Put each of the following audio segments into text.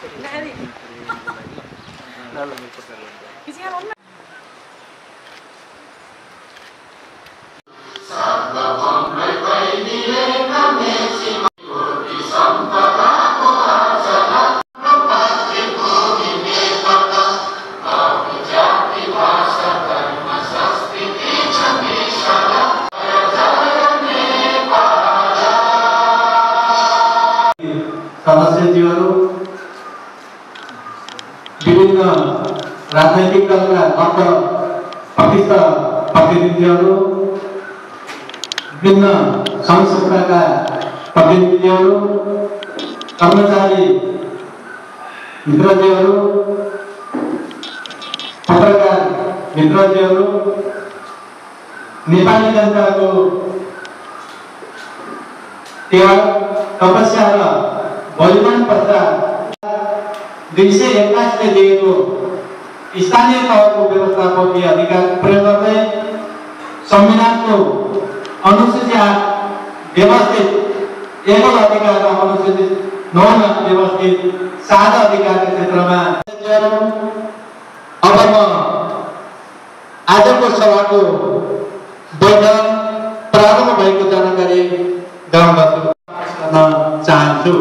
सदस्यज्यूहरू विभिन्न राजनैतिक दलका प्रतिनिधिहरू विभिन्न सङ्घ संस्थाका प्रतिनिधिहरू कर्मचारी मित्रज्यूहरू पत्रकार मित्रज्यूहरू नेपाली जनताको त्याग तपस्या र बलिदान पश्चात 221 ले दिएको स्थानीय तहको व्यवस्थापकीय अधिकार प्रयोग गर्दै संविधानको अनुसूची 8 व्यवस्थित एकल अधिकार र अनुसूचित 9 मा व्यवस्थित साझा अधिकारका क्षेत्रमा अब म आजको सभाको बैठक प्रारम्भ भएको जानकारी गराउन चाहन्छु।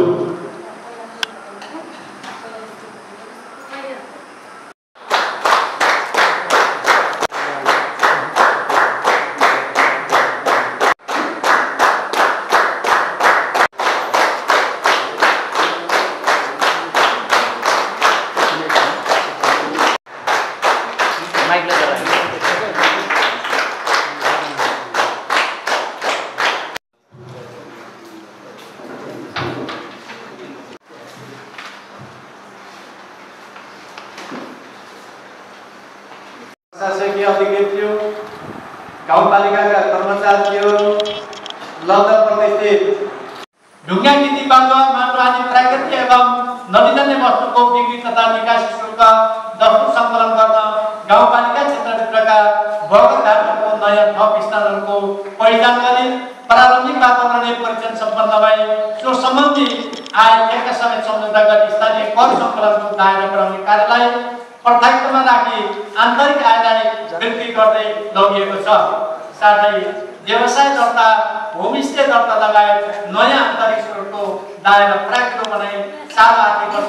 प्रशासकीय अधिकृतज्यू, गाउँपालिकाका कर्मचारीहरू, लग्न प्रतिष्ठित ढुङ्गा नीति बान्धव माटो आदि प्राकृतिक एवं नवीजन्य वस्तुको बिक्री तथा निकासी शुल्क दस्तुर सङ्कलन गर्न गाउँपालिका क्षेत्रभित्रका बगरघाटहरूको नयाँ थप स्थानहरूको पहिचान गरी प्रारम्भिक वातावरणीय परीक्षण सम्पन्न भए सो सम्बन्धी आयोगका समेत सम्झौता गरी स्थानीय कर सङ्कलनको दायरा बढाउने कार्यलाई प्राथमिकतामा राखी आन्तरिक आयलाई वृद्धि गर्दै लगिएको छ। साथै व्यवसाय दर्ता, होमस्टे दर्ता लगायत नयाँ आन्तरिक स्रोतको दायरा प्राकृतिक बनाई साल आर्थिक वर्ष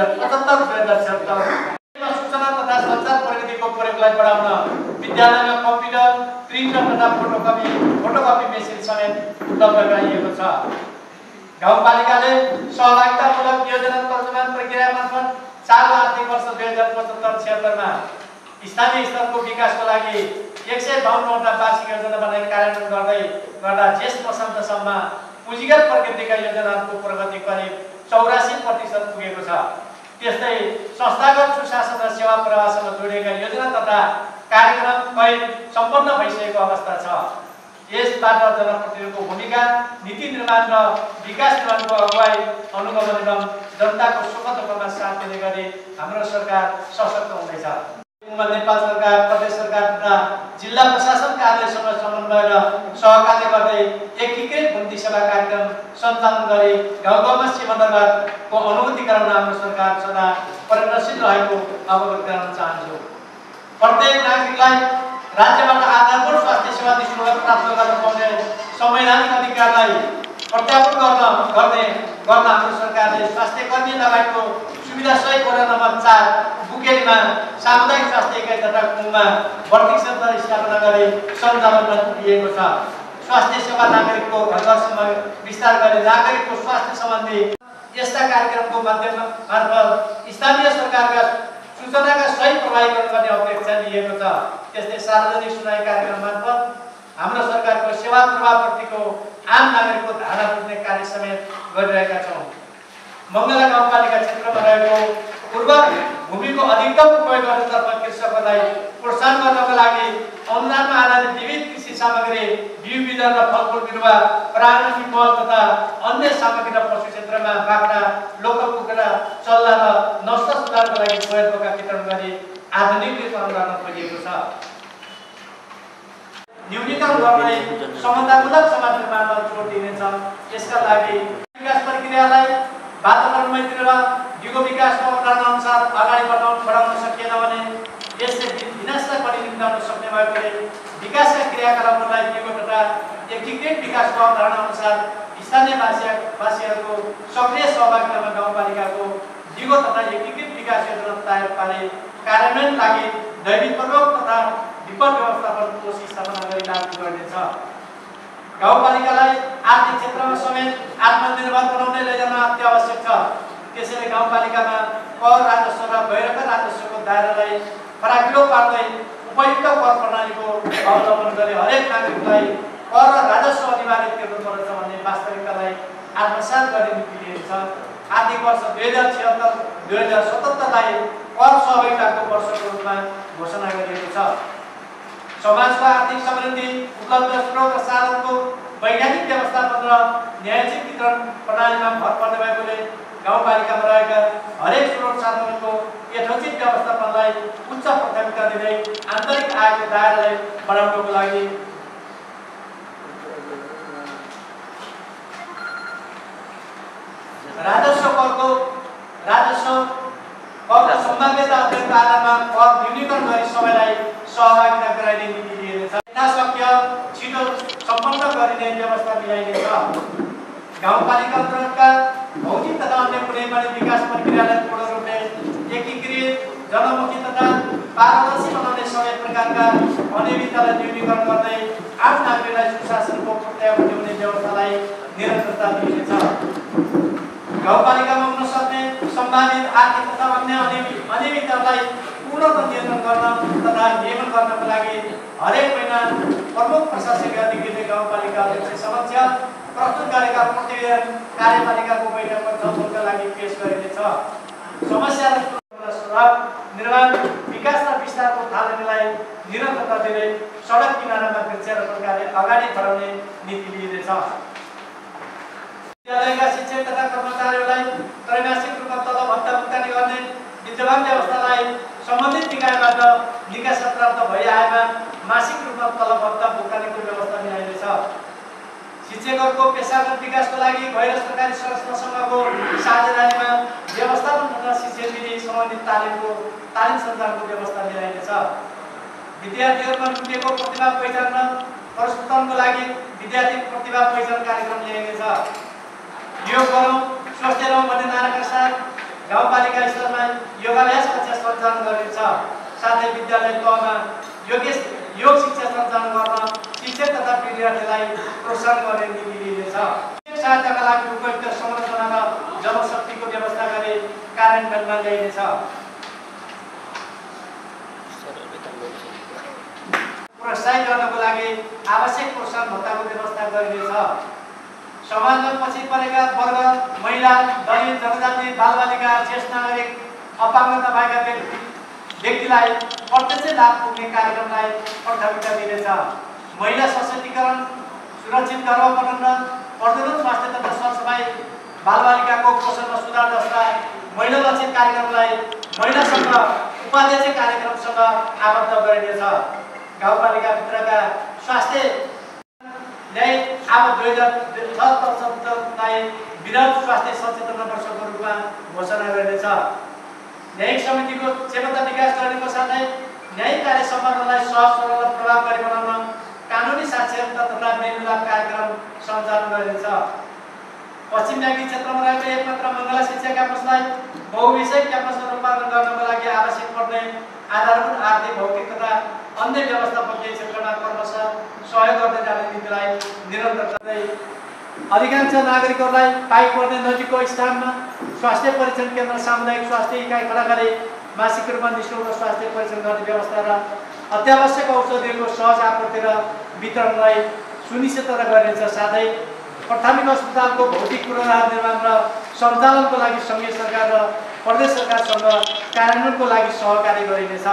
2075-2076 सूचना तथा सञ्चार प्रविधिको प्रयोगलाई बढाउन विद्यालयमा कम्प्युटर, प्रिन्टर तथा फोटोकपी मेसिन समेत उपलब्ध गराइएको छ। गाउँपालिकाले सहभागितामूलक योजना तर्जुमान प्रक्रिया मार्फत चालु आर्थिक वर्ष 2075-76 मा स्थानीय स्तरको विकासको लागि 152 वटा वार्षिक योजना बनाई कार्यान्वयन गर्दा जेठ वसन्तसम्म पुँजीगत प्रकृतिका योजनाहरूको प्रगति करिब 84% पुगेको छ। त्यस्तै संस्थागत सुशासन र सेवा प्रवाहसँग जोडिएका योजना तथा कार्यक्रम करिब सम्पन्न भइसकेको अवस्था छ। यसबाट जनप्रतिनिधिको भूमिका, नीति निर्माण र विकास निर्माणको अगुवाई, अनुगमन एवं जनताको सुख दुःखमा साथ दिने गरी हाम्रो सरकार सशक्त हुनेछ। नेपाल सरकार, प्रदेश सरकार तथा जिल्ला प्रशासन कार्यालयसँग समन्वय र सहकार्य गर्दै एकीकृत भूमि सेवा कार्यक्रम सञ्चालन गरी गाउँ-गाउँमा सेवाको अनुभूति गराउन हाम्रो सरकार सदा प्रयत्नशील रहेको अवगत गराउन चाहन्छु। प्रत्येक नागरिकलाई राज्यबाट आधारभूत स्वास्थ्य सेवा निःशुल्क प्राप्त गर्न पाउने संवैधानिक अधिकारलाई प्रत्यारोपण गर्न हाम्रो सरकारले स्वास्थ्य कर्मी लगायतको सुविधा सही वडा नम्बर 4 बुकेरीमा सामुदायिक स्वास्थ्य इकाइ तथा कुङमा भर्ती सेन्टर स्थापना गरी सञ्चालनमा दिएको छ। स्वास्थ्य सेवा नागरिकको घर-घरसम्म विस्तार गरी नागरिकको स्वास्थ्य सम्बन्धी यस्ता कार्यक्रमको माध्यम मार्फत स्थानीय सरकारका सूचनाका सही प्रभावीकरण गर्ने अपेक्षा लिएको छ। त्यस्तै सार्वजनिक सुनाइ कार्यक्रम मार्फत हाम्रो सरकारको सेवा प्रवाहप्रतिको आम नागरिकको धारणा बुझ्ने कार्य समेत गरिरहेका छौँ। मङ्गला गाउँपालिका क्षेत्रमा रहेको उर्वर भूमिको अधिकतम उपयोग गर्नतर्फ कृषकहरूलाई प्रोत्साहन गर्नको लागि अनुदानमा आधारित विविध कृषि सामग्री, बिउ बिजन र फलफुल बिरुवा, प्राकृतिक मल तथा अन्य सामग्री र पशु क्षेत्रमा बाख्रा, लोकल कुखुरा, चल्ला र नस्ल सुधारको लागि प्रयोगका वितरण गरी आधुनिकीकरण गर्न खोजिएको छ। न्यूनीकरण गर्दै समतामूलक समाज निर्माणमा जोड दिनेछ। यसका लागि विकास प्रक्रियालाई वातावरण मैत्री र दिगो विकासको अवधारणा अनुसार अगाडि बढाउन सकिएन भने यसले विनाशलाई पनि निम्त्याउन सक्ने भएकोले विकासका क्रियाकलापहरूलाई दिगो तथा एकीकृत विकासको अवधारणा अनुसार स्थानीय वासीहरूको सक्रिय सहभागितामा गाउँपालिकाको दिगो तथा एकीकृत विकास योजना तयार पारे कार्यान्वयन लागि दैविकपूर्वक तथा विपद व्यवस्थापन कोष स्थापना गरी लागू गर्नेछ। गाउँपालिकालाई आर्थिक क्षेत्रमा समेत आत्मनिर्भर बनाउने लैजान अति आवश्यक छ। त्यसैले गाउँपालिकामा कर राजस्व र गैरकर राजस्वको दायरालाई फराकिलो पार्दै उपयुक्त कर प्रणालीको अवलम्बन गरी हरेक नागरिकलाई कर र राजस्व अनिवार्य तिर्नुपर्छ भन्ने वास्तविकतालाई आत्मसात गर्ने नीति लिएको छ। आर्थिक वर्ष 2076-2077लाई कर सहभागिताको वर्षको रूपमा घोषणा गरिएको छ। समाजको आर्थिक समृद्धि, उपलब्ध स्रोत र साधनको वैज्ञानिक व्यवस्थापन र न्यायोचित वितरण प्रणालीमा भर पर्ने भएकोले गाउँपालिकामा रहेका हरेक स्रोत साधनको यथोचित व्यवस्थापनलाई उच्च प्राथमिकता दिँदै आन्तरिक आयको दायरालाई बढाउनको लागि राजस्व करको सम्भाव्यता अध्ययनको आधारमा कर न्यूनीकरण गरी सबैलाई सहभागिता गराइने नीति लिइनेछ। यथाशक्य छिटो सम्पन्न गरिने व्यवस्था मिलाइनेछ। गाउँपालिका अन्तर्गतका भौतिक तथा अन्य कुनै पनि विकास प्रक्रियालाई पूर्ण रूपले एकीकृत, जनमुखी तथा पारदर्शी बनाउने सबै प्रकारका अनियमिततालाई न्यूनीकरण गर्दै आम नागरिकलाई सुशासनको प्रत्याभूति हुने व्यवस्थालाई निरन्तरता दिइनेछ। गाउँपालिकामा हुन सक्ने सम्भावित आर्थिक तथा अन्य अनियमिततालाई पूर्णतः नियन्त्रण गर्न तथा नियमन गर्नको लागि हरेक महिना प्रमुख प्रशासकीय अधिकृतले गाउँपालिका अध्यक्ष समक्ष प्रस्तुत गरेका प्रतिवेदन कार्यपालिकाको बैठकमा छलफलका लागि पेश गरिनेछ। समस्या र निर्माण, विकास र विस्तारको थालनीलाई निरन्तरता दिँदै सडक किनारामा वृक्षारोपण कार्य अगाडि बढाउने नीति लिइनेछ। विद्यालयका शिक्षक तथा कर्मचारीहरूलाई त्रैमासिक रूपमा तलब भत्ता भुक्तानी गर्ने विद्यमान व्यवस्थालाई सम्बन्धित निकायबाट निकासा प्राप्त भइआएमा मासिक रूपमा तलब भत्ता भुक्तानीको व्यवस्था मिलाइनेछ। शिक्षकहरूको पेशागत विकासको लागि गैर सरकारी संस्थासँगको साझेदारीमा व्यवस्थापन तथा शिक्षण विधि सम्बन्धित तालिम सञ्चालनको व्यवस्था मिलाइनेछ। विद्यार्थीहरूमा टुटेको प्रतिभा पहिचान र प्रस्तुतनको लागि विद्यार्थी प्रतिभा पहिचान कार्यक्रम ल्याइनेछ। योग गरौँ, स्वस्थ रहौँ भन्ने नाराका साथ गाउँपालिका स्तरमा योगाभ्यास कक्षा सञ्चालन गरिनेछ। साथै विद्यालय तहमा योग शिक्षा सञ्चालन गर्न शिक्षक तथा विद्यार्थीलाई प्रोत्साहन गर्ने नीति लिइनेछ। सहायताका लागि उपयुक्त संरचना र जनशक्तिको व्यवस्था गरी कार्यान्वयनमा ल्याइनेछ। प्रोत्साहित गर्नको लागि आवश्यक प्रोत्साहन भत्ताको व्यवस्था गरिनेछ। समाजमा पछि परेका वर्ग, महिला, दलित, जनजाति, बालबालिका, ज्येष्ठ नागरिक, अपाङ्गता भएका व्यक्तिलाई प्रत्यक्ष लाभ पुग्ने कार्यक्रमलाई प्राथमिकता दिइनेछ। महिला सशक्तिकरण, सुरक्षित गर्भधारण र प्रजनन स्वास्थ्य तथा सरसफाइ, बालबालिकाको पोषणमा सुधार जस्ता महिला लक्षित कार्यक्रमलाई महिलासँग उपाध्यक्ष कार्यक्रमसँग आबद्ध गरिनेछ। गाउँपालिकाभित्रका स्वास्थ्य न्याय अब 2076लाई विराट स्वास्थ्य सचेतना वर्षको रूपमा घोषणा गरिनेछ। न्यायिक समितिको क्षमता विकास गर्नेको साथै न्यायिक कार्य सम्पादनलाई सहज, सरल र प्रभावकारी बनाउन कानुनी साक्षरता तथा मेलमिलाप कार्यक्रम सञ्चालन गरिनेछ। पश्चिम नागरी क्षेत्रमा रहेको एकमात्र मङ्गला शिक्षा क्याम्पसलाई बहुविषयक क्याम्पसमा रूपान्तरण गर्नको लागि आवश्यक पर्ने आधारभूत आर्थिक, भौतिक तथा अन्य व्यवस्थापकीय क्षेत्रमा क्रमशः सहयोग गर्दै जाने नीतिलाई निरन्तरता दिँदै अधिकांश नागरिकहरूलाई पाइपर्ने नजिकको स्थानमा स्वास्थ्य परीक्षण केन्द्र, सामुदायिक स्वास्थ्य इकाइ खडा गरी मासिक रूपमा निःशुल्क स्वास्थ्य परीक्षण गर्ने व्यवस्था र अत्यावश्यक औषधिहरूको सहज आपूर्ति र वितरणलाई सुनिश्चित गरिनेछ। साथै प्राथमिक अस्पतालको भौतिक पूर्वाधार निर्माण र सञ्चालनको लागि सङ्घीय सरकार र प्रदेश सरकारसँग कार्यान्वयनको लागि सहकारी गरिनेछ।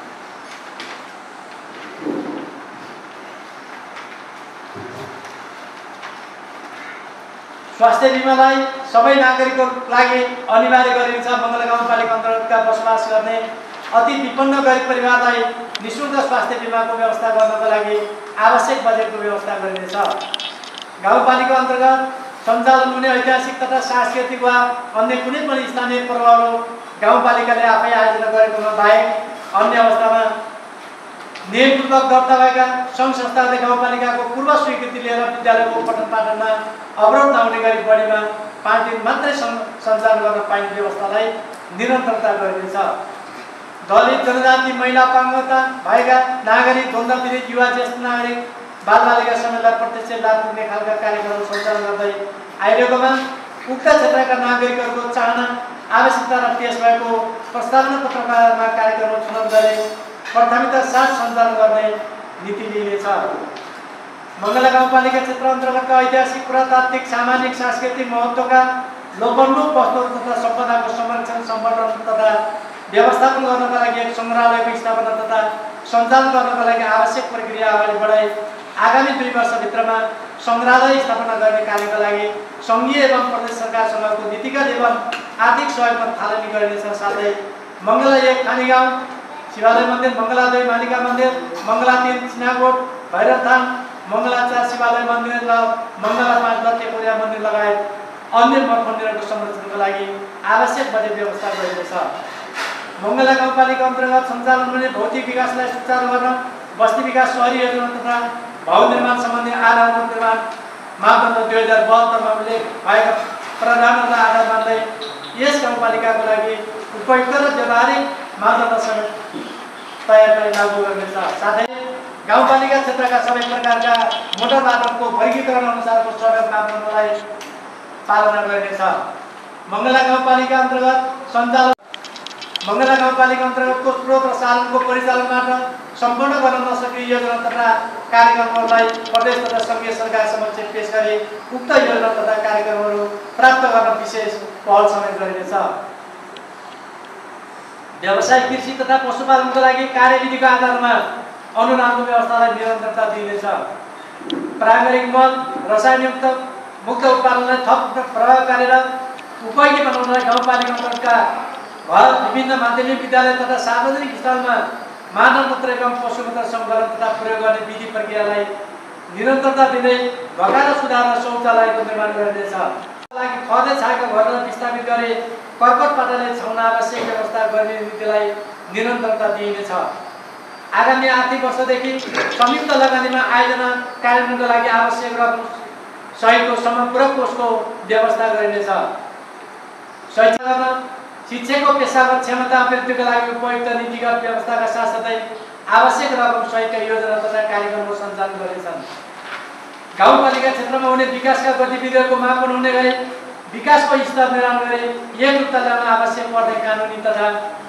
स्वास्थ्य बीमालाई सबै नागरिकको लागि अनिवार्य गरिन्छ। मङ्गला गाउँपालिका अन्तर्गतका बसोबास गर्ने अति विपन्न गरिब परिवारलाई निःशुल्क स्वास्थ्य बीमाको व्यवस्था गर्नको लागि आवश्यक बजेटको व्यवस्था गरिनेछ। गाउँपालिका अन्तर्गत सञ्चालन हुने ऐतिहासिक तथा सांस्कृतिक वा अन्य कुनै पनि स्थानीय पर्वहरू गाउँपालिकाले आफै आयोजना गरेकोमा बाहेक अन्य अवस्थामा नियमपूर्वक दर्ता भएका सङ्घ संस्थाले गाउँपालिकाको पूर्व स्वीकृति लिएर विद्यालयको पठन पाठनमा अवरोध नहुने गरी बढीमा 5 दिन मात्रै सञ्चालन गर्न पाइने व्यवस्थालाई निरन्तरता गरिनेछ। दलित जनजाति महिला अपाङ्गता भएका नागरिक द्वन्द्व पीडित युवा ज्येष्ठ नागरिक बालबालिका समेतलाई प्रत्यक्ष लाभ पुग्ने खालका कार्यक्रम सञ्चालन गर्दै आइरहेकोमा उक्त क्षेत्रका नागरिकहरूको चाहना आवश्यकता र पेश भएको प्रस्तावना पत्रमा कार्यक्रम छनौट गरे प्राथमिकता साथ सञ्चालन गर्ने नीति लिइनेछ। मङ्गला गाउँपालिका क्षेत्र अन्तर्गतका ऐतिहासिक पुरातात्विक सामाजिक सांस्कृतिक महत्त्वका लोपोन्मुख वस्तुहरू तथा सम्पदाको संरक्षण सम्वर्धन तथा व्यवस्थापन गर्नका लागि एक सङ्ग्रहालयको स्थापना तथा सञ्चालन गर्नका लागि आवश्यक प्रक्रिया अगाडि बढाई आगामी 2 वर्षभित्रमा सङ्ग्रहालय स्थापना गर्ने कार्यका लागि सङ्घीय एवं प्रदेश सरकारसँगको नीतिगत एवं आर्थिक सहयोगमा थालनी गरिनेछ। साथै मङ्गला 1 खानी गाउँ शिवालय मन्दिर, मङ्गला 2 मालिका मन्दिर, मङ्गला 3 चिनाकोट भैरवथान, मङ्गला 4 शिवालय मन्दिर र मङ्गला 5 दत्तेपुरिया मन्दिर लगायत अन्य मठ मन्दिरहरूको संरक्षणको लागि आवश्यक बजेट व्यवस्था गरिनेछ। मङ्गला गाउँपालिका अन्तर्गत सञ्चालन हुने भौतिक विकासलाई सुचारू गर्न बस्ती विकास शहरी योजना तथा भवन निर्माण सम्बन्धी आधार निर्माण मापदण्ड 2072 मा उल्लेख भएका प्रावधानहरूलाई आधार मान्दै यस गाउँपालिकाको लागि उपयुक्त र व्यावहारिक मापदण्ड समेत तयार गरी लागू गर्नेछ। साथै गाउँपालिका क्षेत्रका सबै प्रकारका मोटर वाहनको वर्गीकरण अनुसारको सडक मापदण्डलाई पालना गरिनेछ। मङ्गला गाउँपालिका अन्तर्गतको स्रोत र साधनको परिचालनबाट सम्पूर्ण गर्न नसकिने योजना तथा कार्यक्रमहरूलाई प्रदेश तथा सङ्घीय सरकार समक्ष पेश गरी उक्त योजना तथा कार्यक्रमहरू प्राप्त गर्न विशेष पहल समेत गरिनेछ। व्यवसायिक कृषि तथा पशुपालनको लागि कार्यविधिको आधारमा अनुदानको व्यवस्थालाई निरन्तरता दिइनेछ। प्राकृतिक मल रसायनयुक्त मुक्त उत्पादनलाई थप प्रभावकारी र उपयोगी बनाउनलाई गाउँपालिका अन्तर्गतका घर, विभिन्न माध्यमिक विद्यालय तथा सार्वजनिक स्थलमा मानव मूत्र एवं पशुमूत्र सङ्कलन तथा प्रयोग गर्ने विधि प्रक्रियालाई निरन्तरता दिँदै ढोका र सुधार र शौचालयको निर्माण गरिनेछ। लागि खर्दै छाएका घरलाई विस्थापित गरी कर्कट पाटाले छाउन आवश्यक व्यवस्था गर्ने नीतिलाई निरन्तरता दिइनेछ। आगामी आर्थिक वर्षदेखि संयुक्त लगानीमा आयोजना कार्यान्वयनका लागि आवश्यक रकम सहितको समपूरक कोषको व्यवस्था गरिनेछ। शैक्षिक गर्न शिक्षाको पेसागत क्षमता अभिवृद्धिका लागि उपयुक्त नीतिगत व्यवस्थाका साथसाथै आवश्यक रकम सहितका योजना तथा कार्यक्रमको सञ्चालन गरिनेछन्। गाउँपालिका क्षेत्रमा हुने विकासका गतिविधिहरूको मापन हुने गरी विकासको स्तर निर्माण गरी एकरूपता ल्याउन आवश्यक पर्ने कानुनी तथा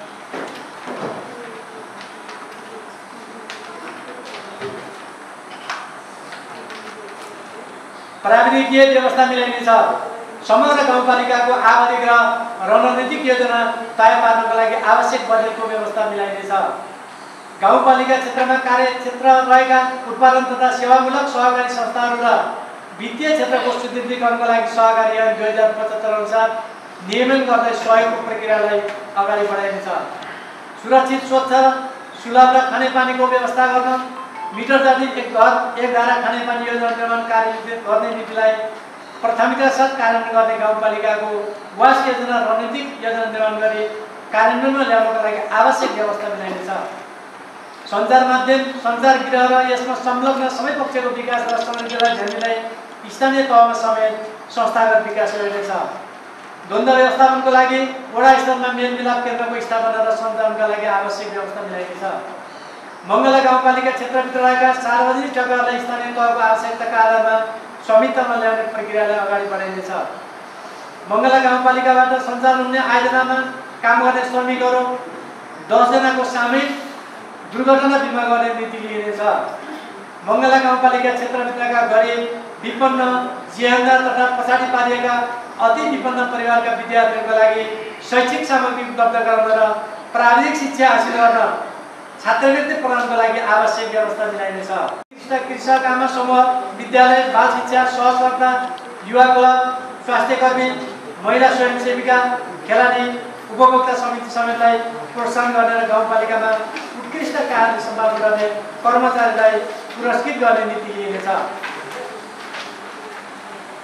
प्राविधिकीय व्यवस्था मिलाइनेछ। समग्र गाउँपालिकाको आवधिक र रणनीतिक योजना तय पार्नका लागि आवश्यक बजेटको व्यवस्था मिलाइनेछ। गाउँपालिका क्षेत्रमा कार्यक्षेत्र रहेका उत्पादन तथा सेवामूलक सहकारी संस्थाहरू र वित्तीय क्षेत्रको सुदृढीकरणका लागि सहकारी ऐन 2075 अनुसार नियमन गर्दै सहयोगको प्रक्रियालाई अगाडि बढाइनेछ। सुरक्षित, स्वच्छ, सुलभ र खानेपानीको व्यवस्था गर्न मिटर जति एक घर एक धारा खानेपानी योजना निर्माण कार्यान्वित गर्ने नीतिलाई प्राथमिकता साथ कार्यान्वयन गर्ने गाउँपालिकाको वास योजना रणनीतिक योजना निर्माण गरी कार्यान्वयनमा ल्याउनका लागि आवश्यक व्यवस्था मिलाइनेछ। सञ्चार माध्यम, सञ्चार गृह र यसमा संलग्न सबै पक्षको विकास र समृद्धिलाई ध्यान दिँदै स्थानीय तहमा समेत संस्थागत विकास गरिनेछ। द्वन्द्व व्यवस्थापनको लागि वडा स्तरमा मेलमिलाप केन्द्रको स्थापना र सञ्चालनका लागि आवश्यक व्यवस्था मिलाइनेछ। मङ्गला गाउँपालिका क्षेत्रभित्र रहेका सार्वजनिक जग्गाहरूलाई स्थानीय तहको आवश्यकताका आधारमा स्वामित्वमा ल्याउने प्रक्रियालाई अगाडि बढाइनेछ। मङ्गला गाउँपालिकाबाट सञ्चालन हुने आयोजनामा काम गर्ने श्रमिकहरू 10 जनाको सामूहिक दुर्घटना बिमा गर्ने नीति लिइनेछ। मङ्गला गाउँपालिका क्षेत्रभित्रका गरिब, विपन्न, जियाङ्गा तथा पछाडि पारिएका अति विपन्न परिवारका विद्यार्थीहरूका लागि शैक्षिक सामग्री उपलब्ध गराउन र प्राविधिक शिक्षा हासिल गर्न छात्रवृत्ति प्रदानका लागि आवश्यक व्यवस्था मिलाइनेछ। कृषक आमा समूह, विद्यालय, बाल शिक्षा, सहकारिता, युवा क्लब, स्वास्थ्यकर्मी, महिला स्वयंसेविका, खेलाडी, उपभोक्ता समिति समेतलाई प्रोत्साहन गरेर गाउँपालिकामा उत्कृष्ट कार्य सम्पादन गर्ने कर्मचारीलाई पुरस्कृत गर्ने नीति लिइनेछ।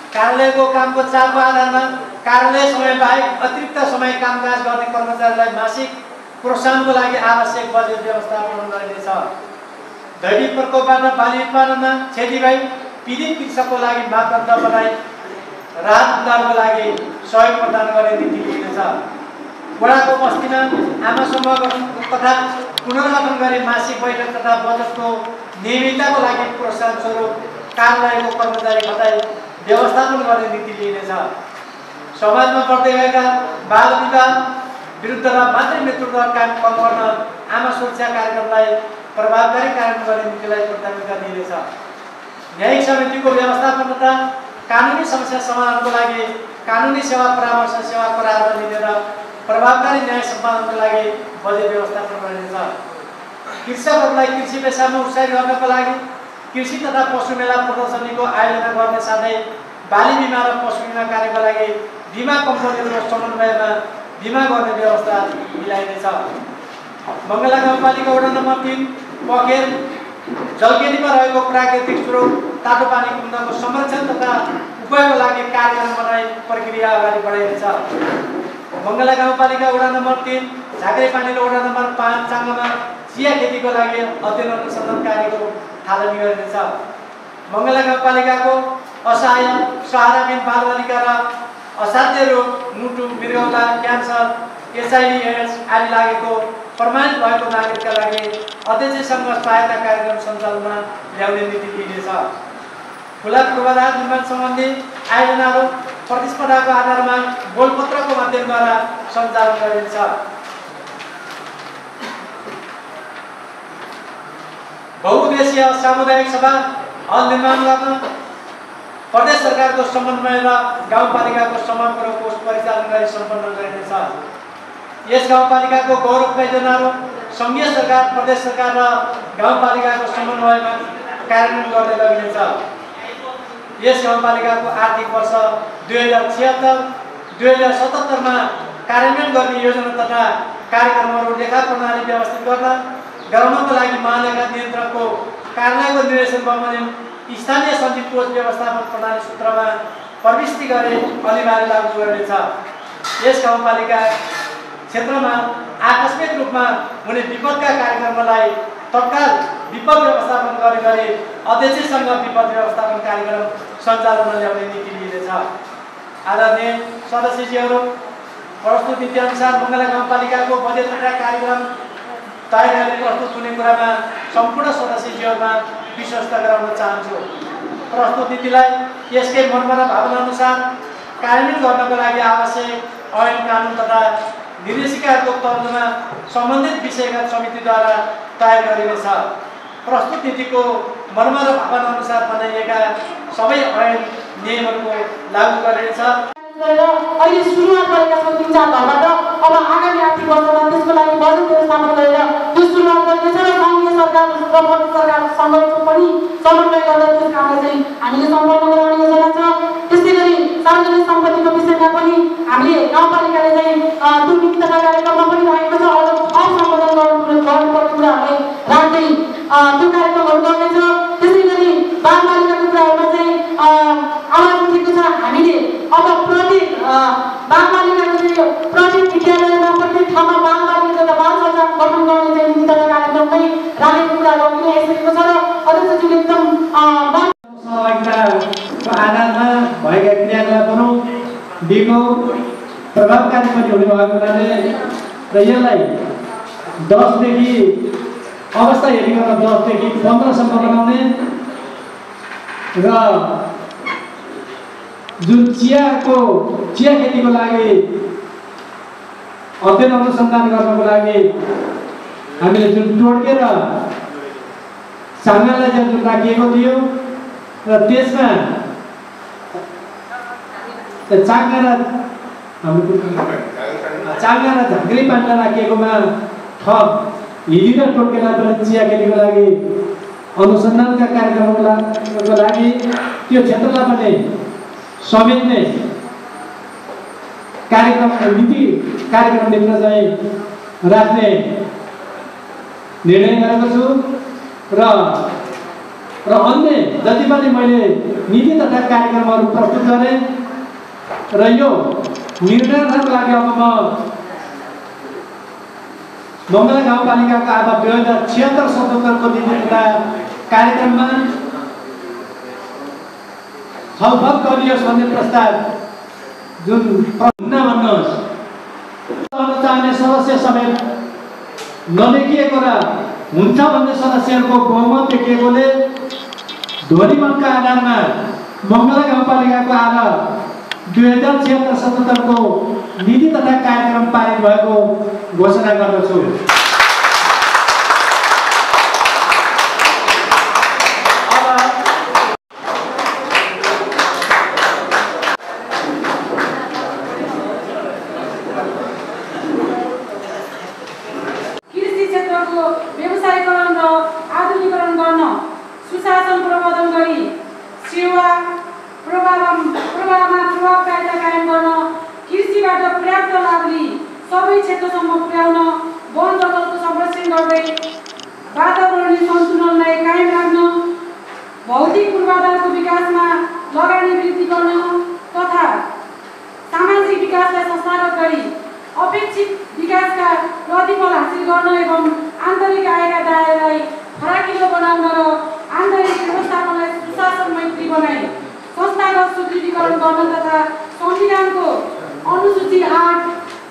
कार्यालयको कामको चापको आधारमा कार्यालय समय बाहेक अतिरिक्त समय कामकाज गर्ने कर्मचारीलाई मासिक प्रोत्साहनको लागि आवश्यक बजेट व्यवस्थापन गरिनेछ। दैनिक प्रकोपबाट बाली उत्पादनमा क्षति भई पीडित कृषकको लागि मापदण्ड बनाई राहत उद्धारको लागि सहयोग प्रदान गर्ने नीति लिइनेछ। वडाको बस्तीमा आमा समूह गठन तथा पुनर्गठन गरी मासिक बैठक तथा बजेटको नियमितताको लागि प्रोत्साहन स्वरूप कार्यालयको कर्मचारी भत्ता व्यवस्थापन गर्ने नीति लिइनेछ। समाजमा बढ्दै गएका बाल विवाह विरुद्ध र मातृ मृत्यु दर कम गर्न आमा सुरक्षा कार्यक्रमलाई प्रभावकारी कार्यान्वयन गर्ने नीतिलाई प्राथमिकता दिइनेछ। न्यायिक समितिको व्यवस्थापन तथा कानुनी समस्या समाधानको लागि कानुनी सेवा परामर्श सेवा करार लिएर प्रभावकारी न्याय सम्पादनको लागि बजेट व्यवस्थापन गरिनेछ। कृषकहरूलाई कृषि पेसामा उत्साहित गर्नको लागि कृषि तथा पशु मेला प्रदर्शनीको आयोजना गर्ने साथै बाली बिमा र पशु बिमा कार्यको लागि बिमा कम्पनीहरूको समन्वयमा बिमा गर्ने व्यवस्था मिलाइनेछ। मङ्गला गाउँपालिका वडा नम्बर 3 पखेर जलकेलीमा रहेको प्राकृतिक स्रोत तातो पानी कुण्डको संरक्षण तथा उपयोगको लागि कार्यक्रम बनाई प्रक्रिया अगाडि बढाइनेछ। मङ्गला गाउँपालिका वडा नम्बर 3 झाँक्री पानी र वडा नम्बर 5 चाङ्गामा चिया खेतीको लागि अध्ययन अनुसन्धान कार्यको थालनी गरिनेछ। मङ्गला गाउँपालिकाको असहाय सहाराविहीन बालबालिका र असाध्य रोग मुटु मृगौला क्यान्सर HIV एड्स आदि लागेको प्रमाणित भएको नागरिकका लागि अध्यक्षसँग सहायता कार्यक्रम सञ्चालनमा ल्याउने नीति लिइनेछ। खुला पूर्वाधार निर्माण सम्बन्धी आयोजनाहरू प्रतिस्पर्धाको आधारमा बोलपत्रको माध्यमद्वारा सञ्चालन गरिनेछ। बहुउद्देश्यीय सामुदायिक सभा हल निर्माण गर्न प्रदेश सरकारको समन्वय र गाउँपालिकाको समग्र कोष परिचालन गरी सम्पन्न गरिनेछ। यस गाउँपालिकाको गौरव योजनाहरू सङ्घीय सरकार प्रदेश सरकार र गाउँपालिकाको समन्वयमा कार्यान्वयन गर्दै लगिनेछ। यस गाउँपालिकाको आर्थिक वर्ष 2076-2077 मा कार्यान्वयन गर्ने योजना तथा कार्यक्रमहरू लेखा प्रणाली व्यवस्थित गराउनको लागि महालेखा नियन्त्रकको कार्यालयको निर्देशन बमोजिम स्थानीय सञ्चित कोष व्यवस्थापन प्रणाली सूत्रमा प्रविष्टि गरी अनिवार्य लागू गरिनेछ। यस गाउँपालिका क्षेत्रमा आकस्मिक रूपमा हुने विपदका कार्यक्रमलाई तत्काल विपद व्यवस्थापन गरी अध्यक्षसँग विपद व्यवस्थापन कार्यक्रम सञ्चालनमा ल्याउने नीति लिइनेछ। आदरणीय सदस्यज्यूहरू, प्रस्तुत नीतिअनुसार मङ्गला गाउँपालिकाको बजेट तथा कार्यक्रम तय गरी प्रस्तुत हुने कुरामा सम्पूर्ण सदस्यज्यूहरूमा विश्वस्त गराउन चाहन्छु। प्रस्तुत नीतिलाई यसकै मर्म र भावनाअनुसार कार्यान्वयन गर्नको लागि आवश्यक ऐन कानुन तथा निर्देशिकाहरूको तर्जुमा सम्बन्धित विषयगत समितिद्वारा तय गरिनेछ। प्रस्तुत नीतिको मर्म र भावनाअनुसार बनाइएका सबै ऐन नियमहरूको लागू गरिनेछ। अहिले सुरुवात गरेका छौँ 3-4 घरबाट अब आगामी आर्थिक वर्षमा त्यसको लागि बजेट व्यवस्थापन गरेर त्यो सुरुवात गर्नेछ र सङ्घीय सरकार र प्रदेश सरकारसँगको पनि समन्वय गर्दै त्यस कामलाई चाहिँ हामीले सम्पन्न गराउने योजना छ। त्यस्तै गरी सार्वजनिक सम्पत्तिको विषयमा पनि हामीले गाउँपालिकाले चाहिँ दुर्नीति तथा कार्यक्रममा पनि राखेको छ। अझ थप सम्बोधन गर्नुपर्ने कुराहरूलाई राख्दै त्यो कार्यक्रमहरू गर्नेछ। त्यसै गरी बालबालिकाको कुराहरूमा चाहिँ आवाज उठेको छ। हामीले अब प्रत्येक बालबालिकाको चाहिँ प्रत्येक विद्यालयमा प्रत्येक ठाउँमा बालबालिका र बाल सञ्चालन गठन गर्ने चाहिँ नीति तथा कार्यक्रममै राखेको कुराहरू पनि आइसकेको छ र अध्यक्षज्यूले एकदम सहभागिताको आधारमा भएका क्रियाकलापहरू दिगो प्रभावकारी पनि हुने भएको हुनाले र यसलाई 10 देखि अवस्था हेरिकन 10 देखि 15 सम्म बनाउने र जुन चिया खेतीको लागि अध्ययन अनुसन्धान गर्नको लागि हामीले जुन टोड्के र साङ्गालाई जुन राखिएको थियो र त्यसमा चाङ्गा र झाँक्री पानी राखिएकोमा थप हिँडी र टोड्केलाई पनि चिया खेतीको लागि अनुसन्धानका कार्यक्रमको लागि त्यो क्षेत्रलाई पनि समेट्ने नीति कार्यक्रमभित्र चाहिँ राख्ने निर्णय गरेको छु र र अन्य जति पनि मैले नीति तथा कार्यक्रमहरू प्रस्तुत गरेँ र यो निर्णयका लागि अब म मङ्गला गाउँपालिकाको अब 2076-77 को नीति तथा कार्यक्रममा छलफल गरियोस् भन्ने प्रस्ताव जुन भन्नुहोस् चाहने सदस्य समेत नदेखिएको र हुन्छ भन्ने सदस्यहरूको बहुमत देखिएकोले ध्वनि मतका आधारमा मङ्गला गाउँपालिकाको आज 2076-77 को नीति तथा कार्यक्रम पारित भएको घोषणा गर्दछु। कृषि क्षेत्रको व्यवसायीकरण र आधुनिकीकरण गर्न सुशासन प्रवर्धन गरी सेवा प्रवाहमा प्रभावकारिता कायम गर्न कृषिबाट पर्याप्त लाभ लिई सबै क्षेत्रसम्म पुर्याउन वन जङ्गलको संरक्षण गर्दै वातावरणीय सन्तुलनलाई कायम राख्न भौतिक पूर्वाधारको विकासमा लगानी वृद्धि गर्न तथा सामाजिक विकासलाई संस्थागत गरी अपेक्षित विकासका प्रतिफल हासिल गर्न एवं आन्तरिक आयका दायरालाई फराकिलो बनाउन र आन्तरिक व्यवस्थापनलाई सुशासन मैत्री बनाई संस्थागत सुदृढीकरण गर्न तथा संविधानको अनुसूची 8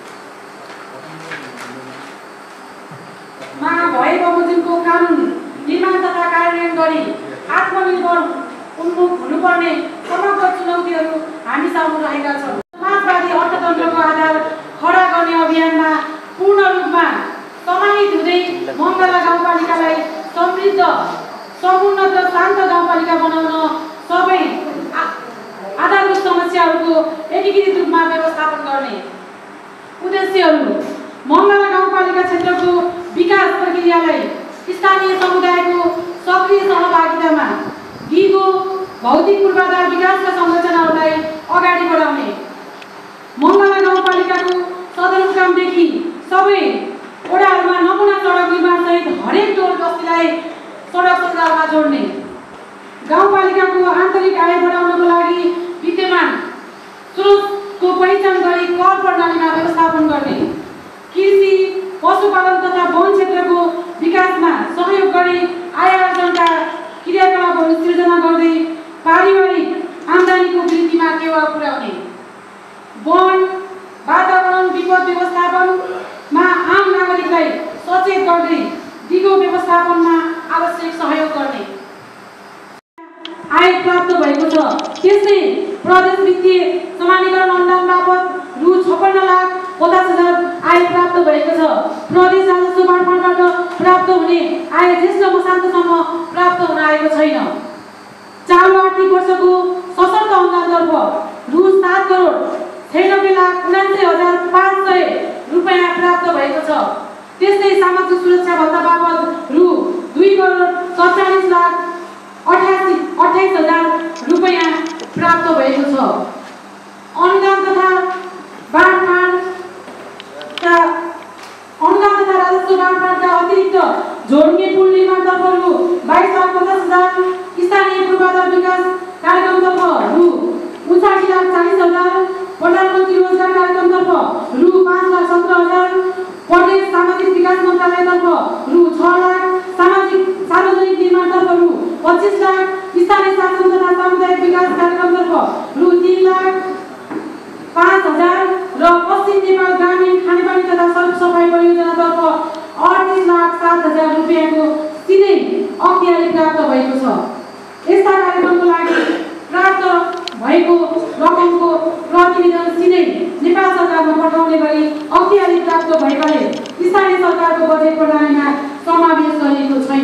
मा भए बमोजिमको कानुन निर्माण तथा कार्यान्वयन गरी आत्मनिर्भर उन्मुख हुनुपर्ने समग्र चुनौतीहरू हामी सामु रहेका छन्। समाजवादी अर्थतन्त्रको आधार खडा गर्ने अभियानमा पूर्ण रूपमा समाहित हुँदै मङ्गला गाउँपालिकालाई समृद्ध समुन्नत र शान्त गाउँपालिका बनाउन सबै आधारभूत समस्याहरूको एकीकृत रूपमा व्यवस्थापन गर्ने उद्देश्यहरू मङ्गला गाउँपालिका क्षेत्रको विकास प्रक्रियालाई स्थानीय समुदायको सक्रिय सहभागितामा दिगो भौतिक पूर्वाधार विकासका संरचनाहरूलाई अगाडि बढाउने मङ्गला गाउँपालिकाको सदरमुकामदेखि सबै वडाहरूमा नमुना सडक निर्माण सहित हरेक टोल बस्तीलाई सडक सञ्जालमा जोड्ने गाउँपालिकाको आन्तरिक आय बढाउनको लागि विद्यमान स्रोतको पहिचान गरी कर प्रणालीमा व्यवस्थापन गर्ने कृषि पशुपालन तथा वन क्षेत्रको विकासमा सहयोग गरी आय आर्जनका क्रियाकलापहरू सृजना गर्दै पारिवारिक आम्दानीको वृद्धिमा टेवा पुर्याउने वन वातावरण विपद व्यवस्थापनमा आम नागरिकलाई सचेत गर्दै दिगो व्यवस्थापनमा आवश्यक सहयोग गर्ने आय प्राप्त भएको छ। त्यसै प्रदेश वित्तीय समानीकरण अनुदान बापत रु 56,50,000 आय प्राप्त भएको छ। प्रदेश राजस्व मार्फतबाट प्राप्त हुने आय ज्येष्ठ मसान्तसम्म प्राप्त हुन आएको छैन। चालु आर्थिक वर्षको सशर्त अनुदानतर्फ रु 7,96,79,500 रुपैयाँ प्राप्त भएको छ। त्यस्तै सामाजिक सुरक्षा भत्ता बापत रु 2,47,28,000 रुपैयाँ प्राप्त भएको छ। अनुदान तथा राजस्व बाँडफाँडका अतिरिक्त जोड्ने पुल निर्माणतर्फ रु 22,50,000, स्थानीय पूर्वाधार विकास कार्यक्रमतर्फ रु 59,40,000, प्रधानमन्त्री रोजगार कार्यक्रमतर्फ रु 5,17,000, प्रदेश सामाजिक विकास मन्त्रालयतर्फ रु 6 लाख, सार्वजनिक निर्माणतर्फ रु 25 लाख, स्थानीय शासन तथा सामुदायिक विकास कार्यक्रमतर्फ रु 3,05,000 र पश्चिम नेपाल ग्रामीण खानेपानी तथा सरसफाइ परियोजनातर्फ 38,07,000 रुपैयाँको सिधै अख्तियारी प्राप्त भएको छ। यस्ता कार्यक्रमको लागि प्राप्त भएको रकमको प्रतिवेदन सिधै नेपाल सरकारमा पठाउने गरी अख्तियारी प्राप्त भएकाले स्थानीय सरकारको बजेट प्रणालीमा समावेश गरिएको छैन।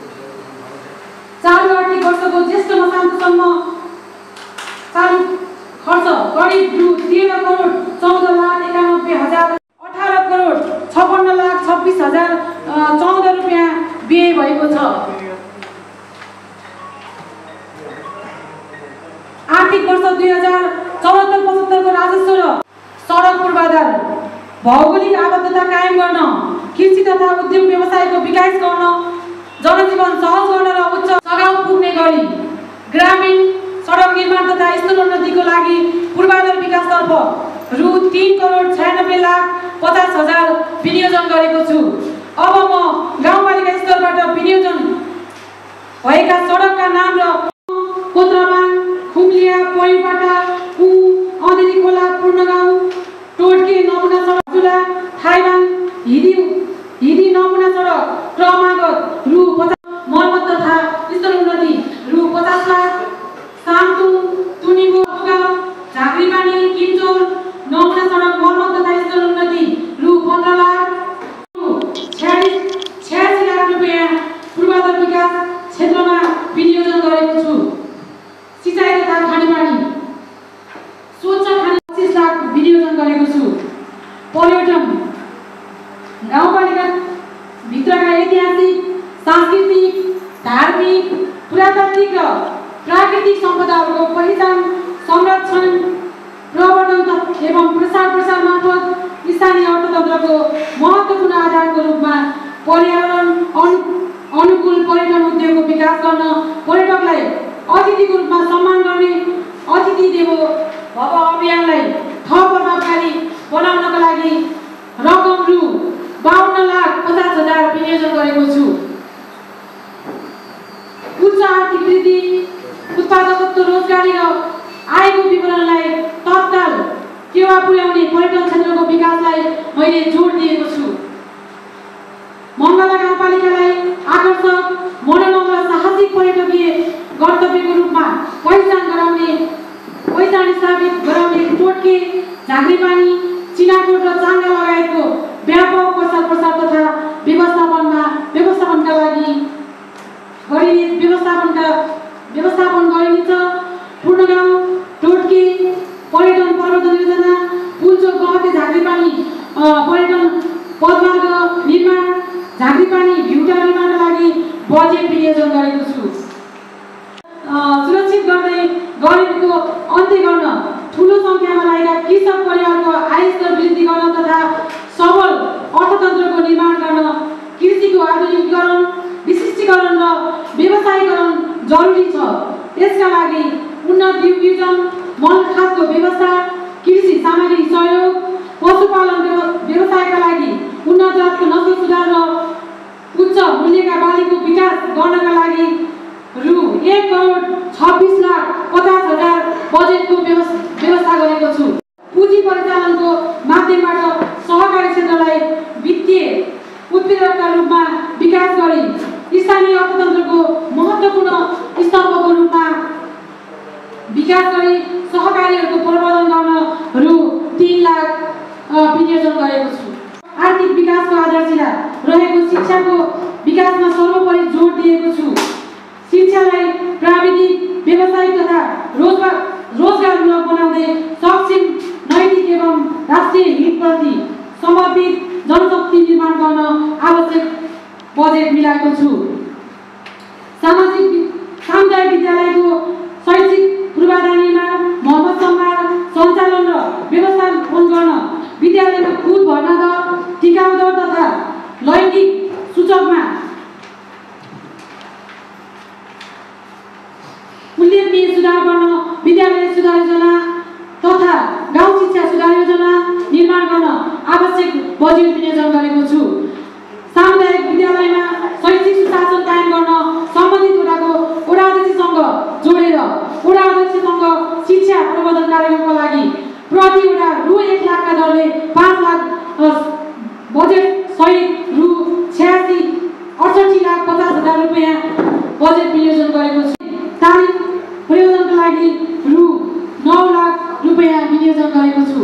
चालु आर्थिक वर्षको ज्येष्ठ मसान्तसम्म चालु खर्च करिब रु 13,14,91,000, 18,56,26,014 रुपैयाँ व्यय भएको छ। आर्थिक वर्ष 2074-75 को राजस्व र सडक पूर्वाधार भौगोलिक आबद्धता कायम गर्न कृषि तथा उद्योग व्यवसायको विकास गर्न जनजीवन सहज गर्न र उच्च सघाउ पुग्ने गरी ग्रामीण सडक निर्माण तथा स्थल उन्नतिको लागि पूर्वाधार विकासतर्फ रु 3,96,50,00,000 विनियोजन गरेको छु। अब म गाउँपालिका स्तरबाट विनियोजन भएका सडकका नाम र कोत्राबाङ, खुम्लिया, पोइपाटा, अँधेरी खोला, पूर्णगाउँ, टोटके नमुना सडक, चुला, थाइबाङ, हिदी नमुना सडक क्रमागत रु 50, मर्मत तथा स्थल उन्नति रु 50 लाख, सामतुङ, तुनिबो, गाउँ, झाँक्रीपानी, किन्चोर नमुना सडक मर्मत तथा स्थल उन्नति रु 15 लाख, 86 लाख रुपियाँ पूर्वाधार विकास क्षेत्रमा विनियोजन गरेको छु। सिँचाइ तथा खानेपानी स्वच्छ खाने 25 लाख विनियोजन गरेको छु। पर्यटन गाउँपालिका भित्रका ऐतिहासिक, सांस्कृतिक, धार्मिक, पुरातात्विक र प्राकृतिक सम्पदाहरूको पहिचान, संरक्षण, प्रवर्धन एवं प्रसार मार्फत स्थानीय अर्थतन्त्रको महत्त्वपूर्ण आधारको रूपमा पर्यावरण अनुकूल पर्यटन उद्योगको विकास गर्न, पर्यटकलाई अतिथिको रूपमा सम्मान गर्ने अतिथि देवो भव अभियानलाई थप प्रभावकारी बनाउनका लागि रकम रु 52,50,00,000 विनियोजन गरेको छु। उच्च आर्थिक वृद्धि, उत्पादकत्व, रोजगारी र आयको विवरणलाई तत्काल टेवा पुर्याउने पर्यटन क्षेत्रको विकासलाई मैले जोड दिएको छु। मङ्गला गाउँपालिकालाई आकर्षक, मनोरम र साहसिक पर्यटकीय गन्तव्यको रूपमा पहिचान स्थापित गराउने टोटके, झाँक्रीपानी, चिनाकोट र चाङ्गा लगायतको व्यापक प्रसार तथा व्यवस्थापनका लागि व्यवस्थापन गरिनेछ। पूर्णगाउँ, टोटके पर्यटन प्रवर्धन योजना, पुल्चोक गहते झाँक्रीपानी पर्यटन पदमार्ग निर्माण, झाँक्रीपानी भ्युटा निर्माणका लागि बजेट विनियोजन गरेको छु। सुरक्षित गर्दै गरिबीको अन्त्य गर्न, ठुलो सङ्ख्यामा रहेका कृषक परिवारको आय स्तर वृद्धि गर्न तथा सबल अर्थतन्त्रको निर्माण गर्न कृषिको आधुनिकीकरण, विशिष्टीकरण र व्यवसायीकरण जरुरी छ। यसका लागि उन्नत बिउबिजन, मलखादको व्यवस्था, कृषि सामग्री सहयोग, पशुपालन व्यवसायका लागि उन्नत जातको नस्ल सुधार र उच्च मूल्यका बालीको विकास गर्नका लागि रु 1,26,50,00,000 बजेटको व्यवस्था गरेको छु। पुँजी परिचालनको माध्यमबाट सहकारी क्षेत्रलाई वित्तीय उत्प्रेरकका रूपमा विकास गरी स्थानीय अर्थतन्त्रको महत्त्वपूर्ण स्तम्भको रूपमा विकास गरी सहकारीहरूको प्रवर्धन गर्न रु 3 लाख विनियोजन गरेको छु। आर्थिक विकासको आधारशिला रहेको शिक्षाको विकासमा सर्वोपरि जोड दिएको छु। शिक्षालाई प्राविधिक, व्यावसायिक तथा रोजगारमूलक बनाउँदै सक्षम, नैतिक एवं राष्ट्रिय हितप्रति समर्पित जनशक्ति निर्माण गर्न आवश्यक बजेट मिलाएको छु। सामुदायिक विद्यालयको शैक्षिक पूर्वाधार निर्माण, मर्मत सम्हार, सञ्चालन र व्यवस्थापन गर्न विद्यालयमा खुद भर्ना दर, टिकाउ दर तथा लैङ्गिक सूचकमा उल्लेखनीय सुधार गर्न विद्यालय सुधार योजना तथा गाउँ शिक्षा सुधार योजना निर्माण गर्न आवश्यक बजेट विनियोजन गरेको छु। सामुदायिक विद्यालयमा शैक्षिक सुशासन कायम गर्न सम्बन्धित वडाध्यक्षसँग जोडेर वडाध्यक्षसँग शिक्षा प्रबन्धन कार्यक्रमका लागि प्रति वडा रु 1 लाखका दरले 5 लाख बजेट सहित रु 68,50,00,000 रुपियाँ बजेट विनियोजन गरेको छु। तालिम प्रयोजनका लागि रु 9 लाख रुपियाँ विनियोजन गरेको छु।